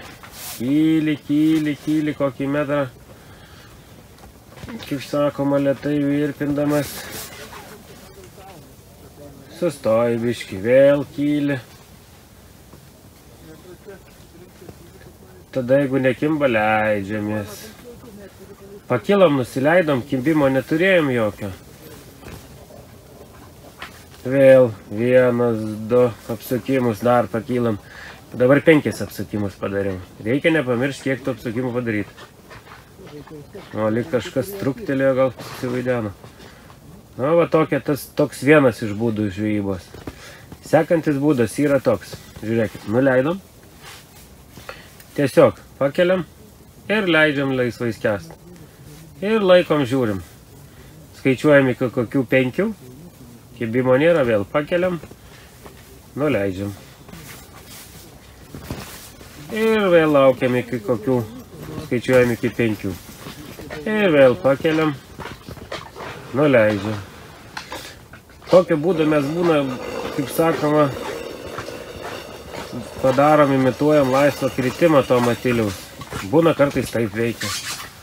Kyli kokį metrą. Kaip sakoma, lėtai virpindamas. Sustoji biškį, vėl kyli. Tada jeigu nekimba, leidžiamės. Pakilom, nusileidom, kimbimo neturėjom jokio. Vėl 1, 2 apsukimus dar pakylam. Dabar 5 apsukimus padariau. Reikia nepamiršti, kiek tų apsukimų padaryti. O, lyg kažkas truktelėjo, gal susivaideno. Na, va toks vienas iš būdų žvejybos. Sekantis būdas yra toks. Žiūrėkit, nuleidom. Tiesiog pakeliam ir leidžiam laisvai skęsti. Ir laikom žiūrim. Skaičiuojam iki kokių 5. Kibimo nėra, vėl pakeliam. Nuleidžiam. Ir vėl laukiam iki kokių. Skaičiuojam iki 5. Ir vėl pakeliam. Nuleidžiam. Tokiu būdu mes būna, kaip sakoma, padarom, imituojam laisvą kritimą to matiliaus. Būna kartais taip veikia.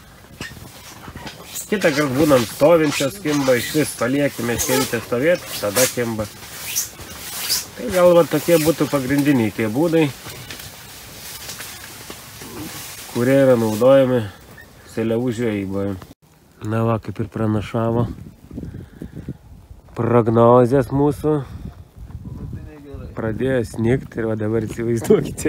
Kitą kartą būnam stovinčios kimba, iš vis paliekime meškerytę stovėti, tada kimba. Tai gal va tokie būtų pagrindiniai tie būdai, kurie yra naudojami seliavų žvejyboje. Na va, kaip ir pranašavo prognozės mūsų. Pradėjo snigti ir va dabar įsivaizduokit,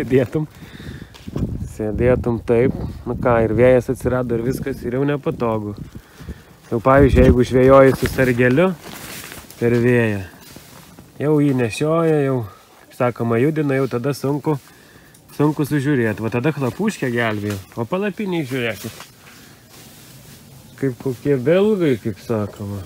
sėdėtum taip. Nu ką, ir vėjas atsirado ir viskas, ir jau nepatogu. Jau pavyzdžiui, jeigu žvejoji su sargeliu per vėją, jau jį nešioja, jau, kaip sakoma, judina, jau tada sunku sužiūrėti. Va tada chlapuškė gelbėjo, o palapiniai žiūrėkit. Kaip kokie belgai, kaip sakoma.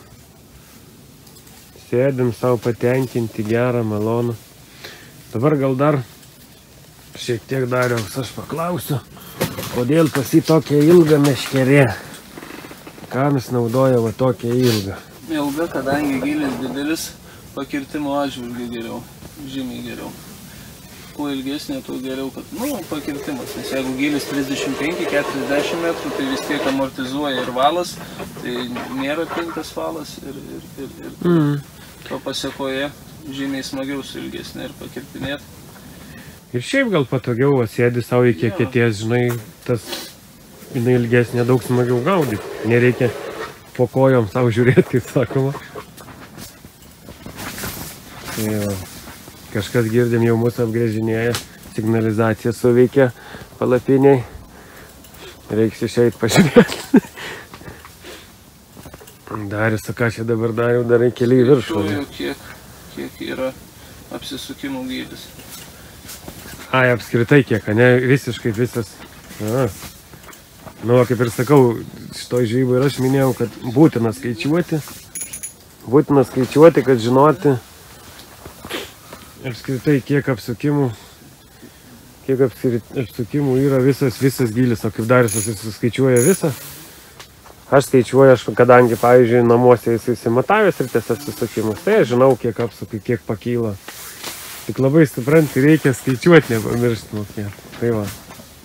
Sėdim savo patenkinti, gerą, malonų. Dabar gal dar šiek tiek Dariaus aš paklausiu, kodėl pas jį tokia ilga meškerė. Kam jis naudoja va tokią ilgą? Ilga, kadangi gylis didelis, pakirtimo atžvilgiu geriau, žymiai geriau. Kuo ilgesnė, tuo geriau, kad, pakirtimas. Nes jeigu gylis 35-40 metrų, tai vis tiek amortizuoja ir valas, tai nėra pintas valas ir to pasiekoje žymiai smagiau su ilgesnė ir pakirtinėti. Ir šiaip gal patogiau, sėdi savo iki kėties, žinai, tas jinai ilgesnė daug smagiau gaudyti. Nereikia po kojom savo žiūrėti, kaip sakoma. Tai va, kažkas girdim jau mūsų apgrėžinėja, signalizacija suveikia palapiniai. Reiks išeit pažiūrėti. Darius, ką čia dabar dariau, darai keliai viršų. Kiek yra apsisukimų gylis. Ai, apskritai kiek, ne? Visiškai visas. Nu, kaip ir sakau, šitoj žvejyboj ir aš minėjau, kad būtina skaičiuoti. Būtina skaičiuoti, kad žinoti apskritai kiek apsukimų yra visas gylis. O kaip Darius suskaičiuoja visą. Aš skaičiuoju, kadangi, pavyzdžiui, namuose jis įsimatavęs ir ties apsisukimus. Tai aš žinau, kiek apsukai, kiek pakyla. Tik labai supranti, reikia skaičiuoti, nepamiršti mokėti. Tai va.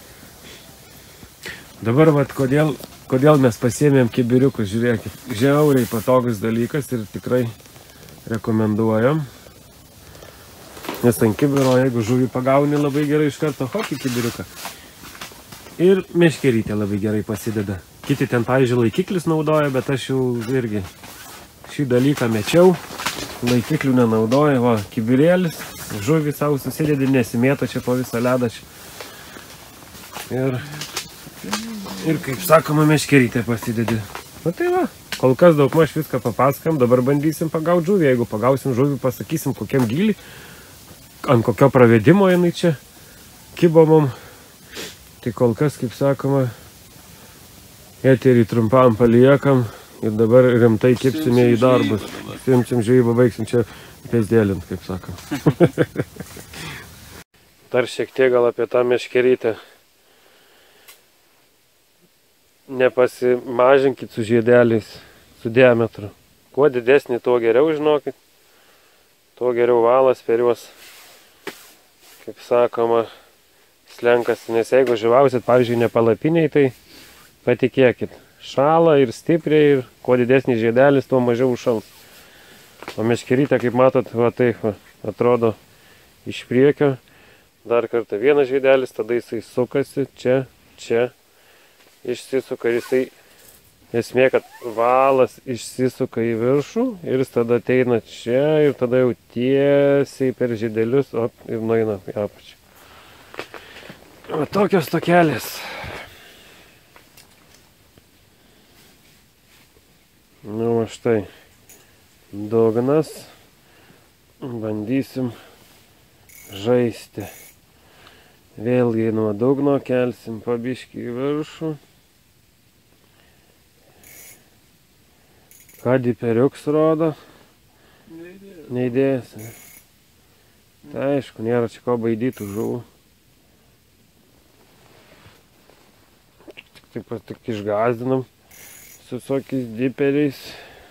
Dabar, vat, kodėl mes pasiėmėm kibiriukus, žiūrėkit. Žiauriai patogus dalykas ir tikrai rekomenduojam. Nes ant kibiro, jeigu žuvį pagauni labai gerai iš karto, hop į kibiriuką. Ir meškerytė labai gerai pasideda. Kiti ten, pavyzdžiui, laikiklis naudoja, bet aš jau irgi šį dalyką mečiau. Laikiklių nenaudoja, va, kibirėlis, žuvį savo susidedi, nesimėto čia po visą ledą. Ir kaip sakoma, meškerytė pasidedi. Na tai va, kol kas daugmaž viską papasakam, dabar bandysim pagauti žuvį. Jeigu pagausim žuvį, pasakysim kokiam gylį, ant kokio pravedimo jinai čia kibo mum. Tai kol kas, kaip sakoma, eterį trumpam paliekam ir dabar rimtai kipsime į darbus. Simsim žvejybą, baigsim čia pesdėlint, kaip sakoma. Dar šiek tiek gal apie tą meškerytę. Nepasimažinkit su žiedeliais, su diametru. Kuo didesnį, tuo geriau, žinokit. Tuo geriau valas per juos, kaip sakoma, slenkasi. Nes jeigu žuvausit, pavyzdžiui, ne palapiniai, tai patikėkit, šala ir stipriai, ir kuo didesnis žiedelis, tuo mažiau užšals. O meškerytė, kaip matot, va taip va, atrodo iš priekio. Dar kartą vienas žiedelis, tada jisai sukasi čia. Išsisuka ir jisai Esmė, kad valas išsisuka į viršų ir jis tada ateina čia ir tada jau tiesiai per žydelius ir nueina į apačią. O tokios tokelės. Nu, va štai dugnas. Bandysim žaisti. Vėlgi nuo dugno kelsim pabiškį į viršų. Kadį periuks rodo. Neįdėjęs. Tai aišku, nėra čia ko baidytų žuvų. Tik išgazdinam su tokiais diperiais.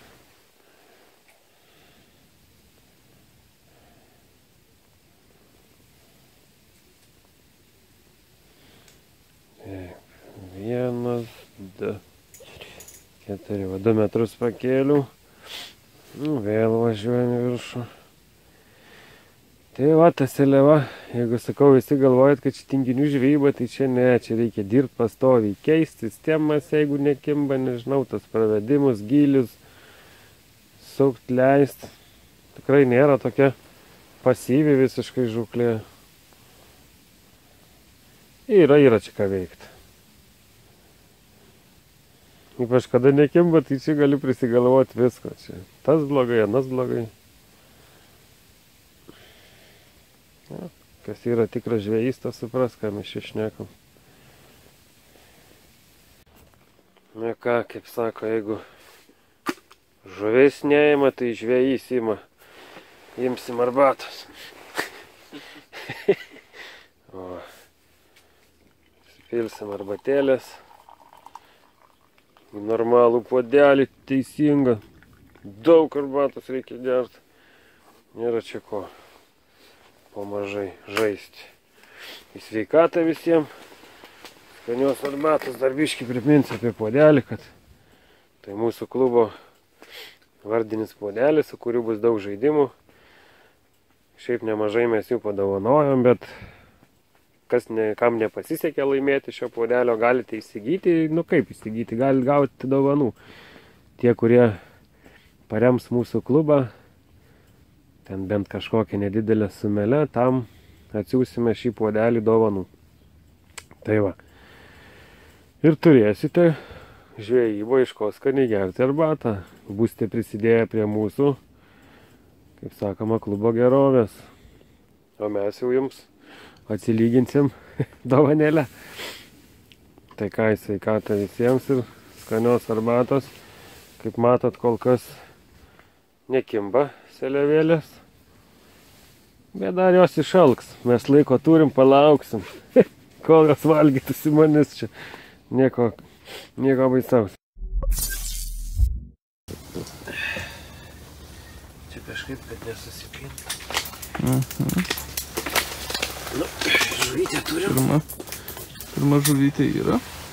Vienas, du, 4, 2 metrus pakėliau. Vėl važiuojam į viršų. Tai va, ta seliava, jeigu sakau, visi galvojat, kad čia tinginių žvejyba, tai čia ne, čia reikia dirbti pastoviai, keisti sistemas, jeigu nekimba, nežinau, tas pravedimus, gylius, sukt, leist. Tikrai nėra tokia pasyvi visiškai žūklė. Yra čia ką veikti. Ypač kada nekimba, tai čia gali prisigalvoti visko. Čia tas blogai, anas blogai. Ja, kas yra tikras žvejys, tas supras, ką mes čia šnekam. Na ką, kaip sako, jeigu žuvis neima, tai žvejys ima. Imsim arbatos. O, pilsim arbatėlės. Normalų puodelį, teisingą. Daug arbatos reikia gerti. Nėra čia ko po mažai žaisti. Į sveikatą visiems. Skanios arbatos, dar biškį priminsiu apie puodelį, kad tai mūsų klubo vardinis puodelis, su kuriuo bus daug žaidimų. Šiaip nemažai mes jų padovanojom, bet kam nepasisekė laimėti šio puodelio, galite įsigyti. Nu kaip įsigyti, galite gauti dovanų. Tie, kurie parems mūsų klubą, ten bent kažkokią nedidelę sumelę, tam atsiūsime šį puodelį dovanų. Tai va. Ir turėsite žvejybą, iš ko skaniai gerti arbatą. Būsite prisidėję prie mūsų, kaip sakoma, klubo gerovės. O mes jau jums atsilyginsim dovanėlę. Tai ką, sveikatą visiems ir skanios arbatos. Kaip matot, kol kas nekimba seliavėlės. Bet dar jos išalks. Mes laiko turim, palauksim. Kol jos valgytųsi manis čia. Nieko baisaus. Čia kažkaip, kad nesusipintų. Nu, žuvytę turim. Pirma žuvytė yra.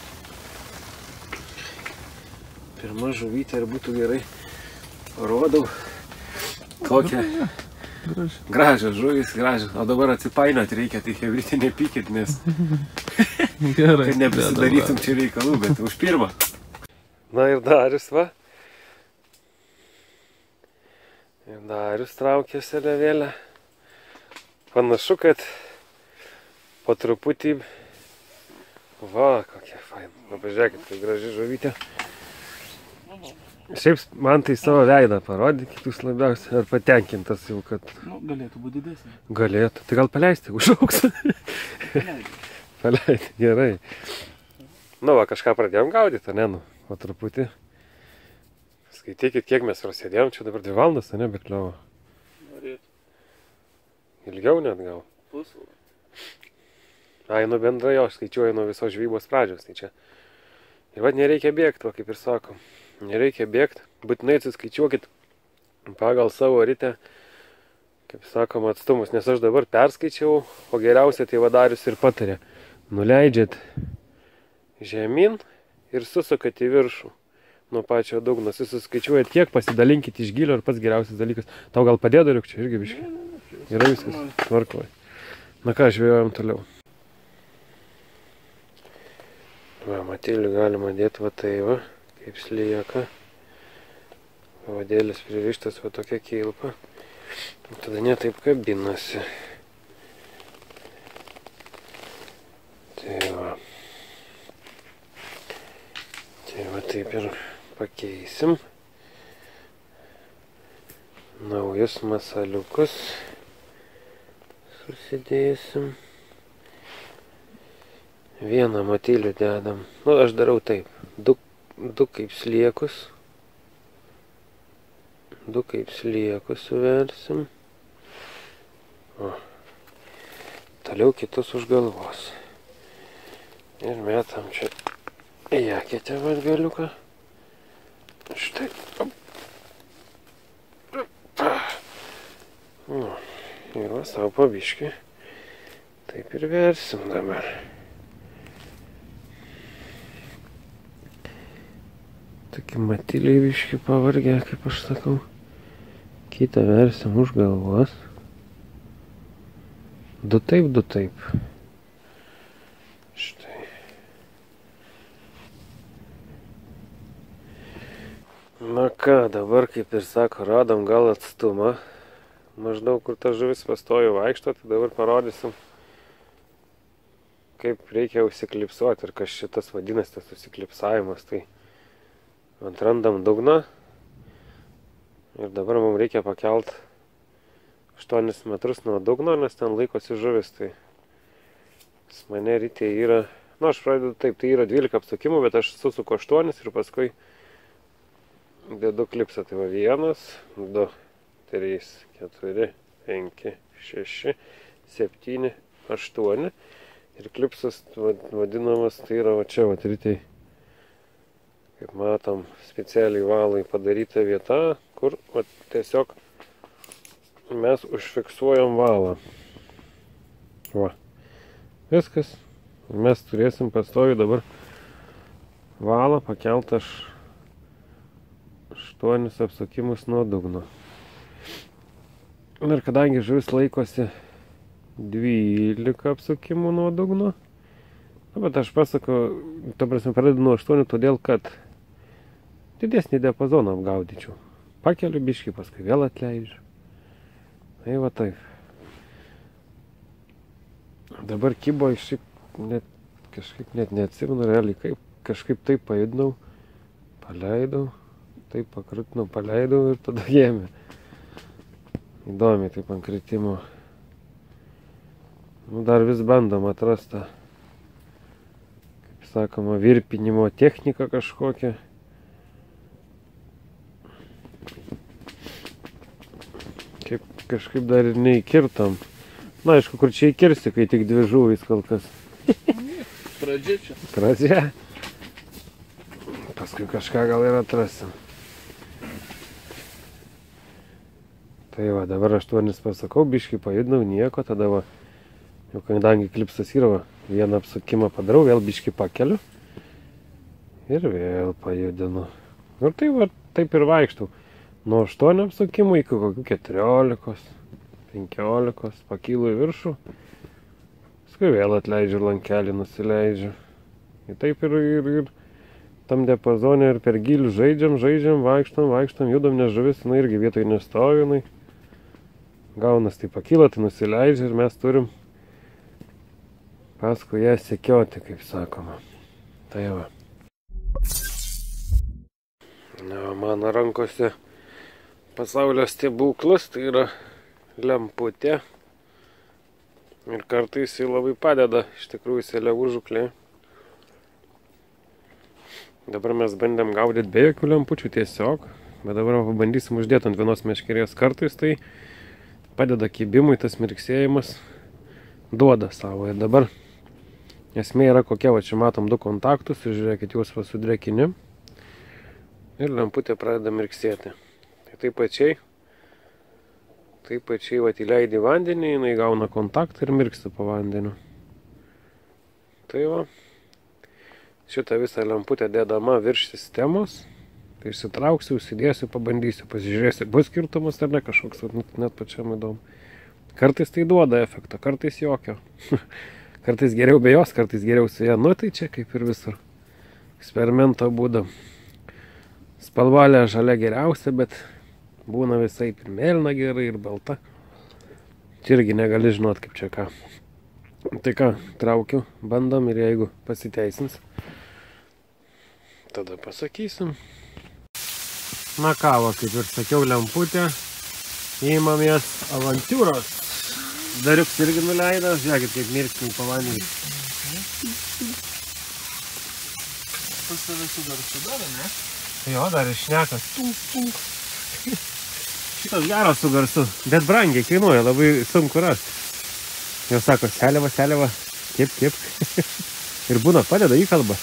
Pirma žuvytė ir būtų gerai. Parodau. Kokią gražią žuvis, gražią. O dabar atsipainiot reikia, tai hebrytė nepykit, nes gerai. Kad neprisidarytum čia reikalų, bet už pirmą. Na ir Darius, va. Ir Darius traukė seliavėlę. Panašu, kad po truputį... Va, kokia faina. Na, pažiūrėkit, tai graži žuvytė. Šiaip man tai savo veidą parodykit jūs labiausiai. Ar patenkintas jau, kad... Nu, galėtų būti didesnė. Galėtų. Tai gal paleisti, užauks. Paleidai, gerai. Nu, va, kažką pradėjom gaudyti, ne, nu, po truputį. Skaitykit, kiek mes prasėdėjom. Čia dabar 2 valandas, ne, bet kliuvo. Norėtų. Ilgiau net gal. Pusvalandį. Ai, nu bendrai aš skaičiuoju nuo visos žvejybos pradžios, tai čia. Ir vad nereikia bėgti, va, kaip ir sakom. Nereikia bėgti, būtinai atsiskaičiuokit pagal savo ritę, kaip sakom, atstumus, nes aš dabar perskaičiau, o geriausia tai Darius ir patarė. Nuleidžiat žemyn ir susukat į viršų nuo pačio dugno. Suskaičiuojat kiek, pasidalinkit iš gylio ir pats geriausias dalykas. Tau gal padėjo Dariuk čia irgi biškai? Yra viskas, tvarkoja. Na ką, žvejojam toliau. Va, matėlį galima dėti va tai va, kaip slieka. Vadėlis pririštas va tokia kilpa. Tada netaip kabinasi. Tai va taip ir pakeisim. Naujus masaliukus susidėsim. Vieną matėlį dedam. Nu, aš darau taip. Du kaip sliekus. Du kaip sliekus suversim. O. Toliau kitus už galvos. Ir metam čia į eketę vatgaliuką. Štai. O. Ir va savo pabiškį. Taip ir versim dabar. Tokie matėliai biški pavargę, kaip aš sakau. Kitą versim už galvos. Du taip. Štai. Na ką, dabar kaip ir sako, radom gal atstumą. Maždaug kur ta žuvis pastojo vaikšto, tai dabar parodysim, kaip reikia užsiklipsuoti ir kas šitas vadinasi tas užsiklipsavimas. Tai atrandam dugną. Ir dabar mums reikia pakelt 8 metrus nuo dugno, nes ten laikosi žuvis. Tai mane rytė yra, nu aš pradedu taip, tai yra 12 apsukimų, bet aš susuku 8 ir paskui dedu klipsą. Tai va 1, 2, 3, 4, 5, 6, 7, 8. Ir klipsas vadinamas, tai yra va čia va rytė. Kaip matom, specialiai valai padaryta vieta, kur va, tiesiog mes užfiksuojam valą. Va. Viskas. Mes turėsim pastoviai dabar valą pakeltą 8 apsukimus nuo dugno. Ir kadangi žuvis laikosi 12 apsukimų nuo dugno, bet aš pasakau, ta prasme, pradedu nuo 8, todėl kad didesnį diapazoną apgaudyčiau. Pakeliu biškį, paskui vėl atleidžiu. Tai va taip. Dabar kibo kažkaip net neatsimenu realiai, kaip kažkaip taip pajudinau, paleidau, taip pakrutinau, paleidau ir tada ėmė. Įdomiai taip ant kritimo. Nu, dar vis bandom atrastą, kaip sakoma, virpinimo techniką kažkokią. Kažkaip dar ir neįkirtam. Na, aišku, kur čia įkirsi, kai tik 2 žuvys kol kas. Pradžia čia. Pradžia. Paskui kažką gal ir atrasim. Tai va, dabar 8 pasakau, biškį pajudinau, nieko, tada va, jau kadangi klipsas yra, va, vieną apsukimą padarau, vėl biškį pakeliu. Ir vėl pajudinu. Ir tai va, taip ir vaikštau. Nuo 8 apsukimų iki kokių 14, 15, pakylu į viršų. Paskui vėl atleidžiu lankelį, nusileidžiu. Ir taip ir tam diapazone ir per gilių žaidžiam, vaikštam, judam, nes žuvis, na irgi vietoj nestovi, na. Gaunas tai pakyla, tai nusileidžia ir mes turim paskui ją sekioti, kaip sakoma. Tai va. Na, mano rankose pasaulio stebuklas, tai yra lemputė. Ir kartais jis labai padeda, iš tikrųjų, seliavų žūklė. Dabar mes bandėm gaudyti be jokių lempučių tiesiog, bet dabar pabandysim uždėti ant vienos meškerės. Kartais tai padeda kibimui, tas mirksėjimas duoda savo. Ir dabar esmė yra kokia, va čia matom 2 kontaktus ir žiūrėkit, juos sudrėkini ir lemputė pradeda mirksėti. Taip pačiai vat, įleidi vandenį, jinai gauna kontaktą ir mirksta po vandeniu. Tai va, šitą visą lemputę dedama virš sistemos, tai išsitrauksiu, užsidėsiu, pabandysiu, pasižiūrėsiu, bus skirtumas ar ne kažkoks, net pačiam įdomu. Kartais tai duoda efektą, kartais jokio. Kartais geriau be jos, kartais geriau su ja, nu tai čia kaip ir visur. Eksperimento būdu. Spalvalė žalia geriausia, bet būna visai ir mėlyna gerai, ir balta. Čia irgi negali žinot, kaip čia ką. Tai ką, traukiu, bandom ir jeigu pasiteisins, tada pasakysim. Na ką, va, kaip ir sakiau, lemputė. Įmamės avantiūros. Dariuks irgi nuleido, žiūrėkit, kaip mirkskim po vandenį. Pas tave su garsu dar, ne? Jo, dar išnekas. Šitas geras su garsu, bet brangiai kainuoja, labai sunku rasti. Jau sako, seliava, kip. Ir būna, padeda įkalbą.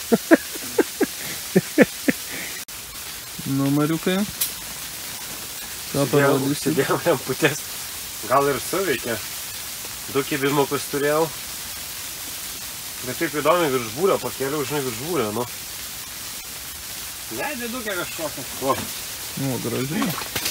Nu, Mariukai. Ką parodysi? Užsidėjau lemputės. Gal ir suveikė. 2 kibimukus turėjau. Bet taip įdomiai virš būrio pakėliau, žinai, virš būrio, nu. Ne, dėdukė kažkokia. O. O, gražiai.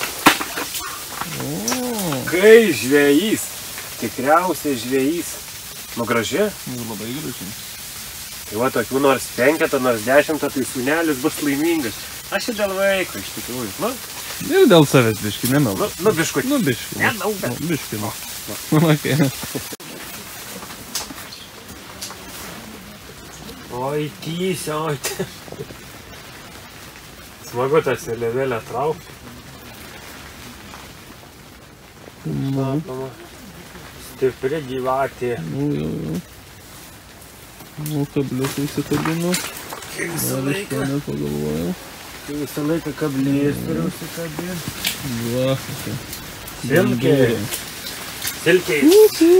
O. Kai žvejys. Tikriausiai žvejys. Nu, graži. Nu, labai gražiai. Tai va, tokių nors 5, nors 10, tai sūnelis bus laimingas. Aš ir dėl vaiko, iš tikrųjų. Nu. Ir dėl savęs biški, nemelda. Nu, biškutį. Nu, biški. Ne, daug, bet. Nu, biški, nu. Okay. Oi, tysio, oi. Smagu tas vėliavėlę traukti. Stipri gyvatė. Nu, nu, kabliukai įsikabino. Visą laiką. Nepagalvojau. Visą laiką kablės turiu įsikabinti. Va, Silkiai. Silkiai.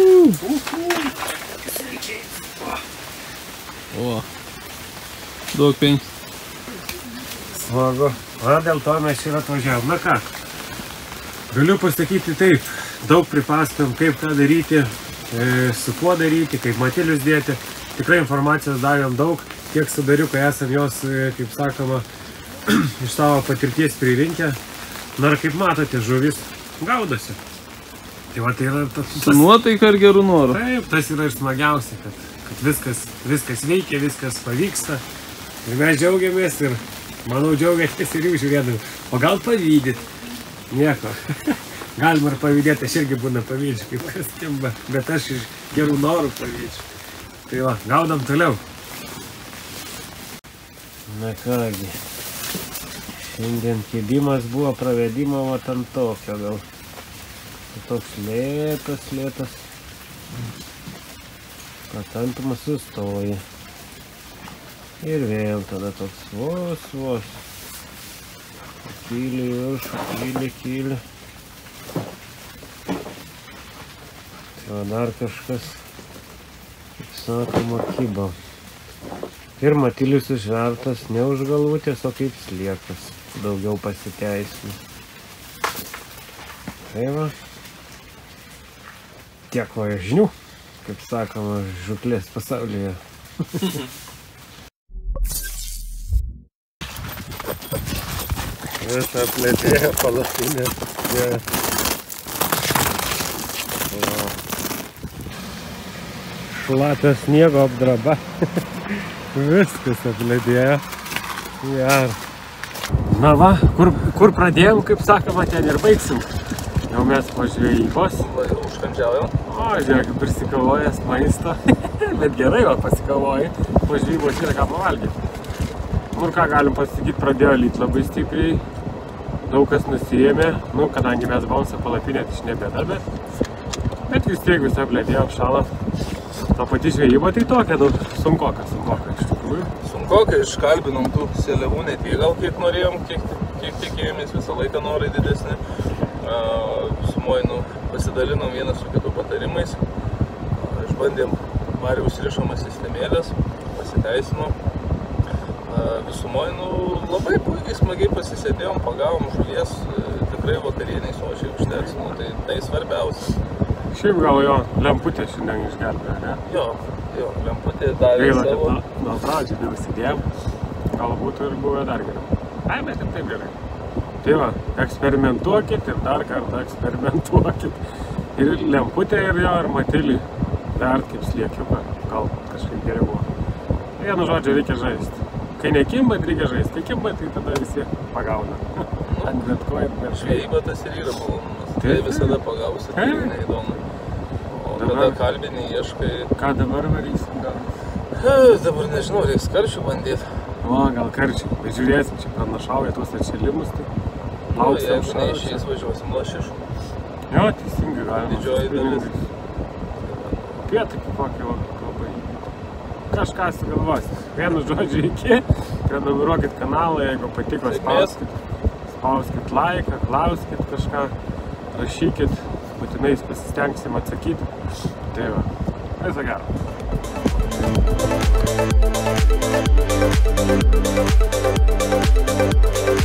Silkiai. O. Duok 5. Smagu. Va, dėl to mes čia atvažiavom. Na ką, galiu pasakyti taip. Daug pripastam, kaip ką daryti, su kuo daryti, kaip matilius dėti. Tikrai informacijos davėm daug. Tiek su Dariukai esam jos, kaip sakoma, iš savo patirties pririnkę. Na ir kaip matote, žuvis gaudosi. Tai va, tai yra Su nuotaika ir gerų norų. Taip, tas yra ir smagiausia, kad viskas veikia, viskas pavyksta. Ir mes džiaugiamės ir, manau, džiaugiatės ir jūs žiūrėdami. O gal pavydyt? Nieko. Galima ir pavydėti, aš irgi būna pavydžiu, kaip kas kimba. Bet aš iš gerų norų pavydžiu. Tai va, gaudam toliau. Na kągi. Šiandien kibimas buvo pravedimo va ant tokio gal. Toks lėtas. Patantumas sustoja. Ir vėl tada toks vos. Kyli viršų. Tai dar kažkas, kaip sakoma, kibo. Ir matilius išvertas ne už galvutės, o kaip sliekas. Daugiau pasiteisina. Tai va. Tiek va žinių, kaip sakoma, žuklės pasaulyje. Visą plėtėję palapinę. Šlapio sniego apdraba. Viskas aplėtėjo. Na va, kur pradėjom, kaip sakoma, ten ir baigsim. Jau mes po žvejybos. Užkandžiaujam. O, žiūrėk, prisikavojęs maisto. Bet gerai va pasikavojai. Po žvejybos yra ką pavalgyti. Nu ir ką galim pasakyti, pradėjo lyt labai stipriai. Daug kas nusiėmė. Nu, kadangi mes buvom su palapinė, tai nebėda, bet vis tiek visą plėtėjo apšalą. Ta pati žvejyba tai tokia, nu, sunkoka iš tikrųjų. Sunkoka, iškalbinom tų seliavų ne tiek gal kiek norėjom, kiek tikėjomės, visą laiką norai didesni. Sumoj, nu, pasidalinom vienas su kitų patarimais. Išbandėm Mariaus rišamas sistemėlės, pasiteisinom. Visumoj, nu, labai puikiai smagiai pasisėdėjom, pagavom žuvies, tikrai vakarieniai sočiai užteks, nu, tai svarbiausia. Šiaip gal jo lemputė šiandien išgelbėjo, ne? Jo, lemputė davė savo. Gaila, kad nuo pradžių neužsidėjom, galbūt ir buvo dar geriau. Ai, bet ir taip gerai. Tai va, eksperimentuokit ir dar kartą eksperimentuokit. Ir lemputė ir jo, ir matilį vert kaip sliekiuką, gal kažkaip geriau buvo. Vienu žodžiu reikia žaisti. Kai nekimbat, reikia žaisti. Kai kimbat, tai tada visi pagauna. Ant bet ko ir bet žvejyba tas ir yra malonumas. Tai visada pagausi, tai neįdomu. O kada kalbini, ieškai... Ką dabar varysim gal? Dabar nežinau, reiks karčių bandyti. O, gal karčių. Bet žiūrėsim, čia pranašauja tuos atšilimus, tai lauksim jeigu neišeis, važiuosim lašišų. Jo, teisingai galima. Didžioji dalis. Pietakį kokį labai. Kažką sugalvosi. Vienu žodžiu iki. Prenumeruokit kanalą, jeigu patiko, spauskit laiką, klauskit kažką, rašykit, būtinai pasistengsim atsakyti. Tai va, viso gero.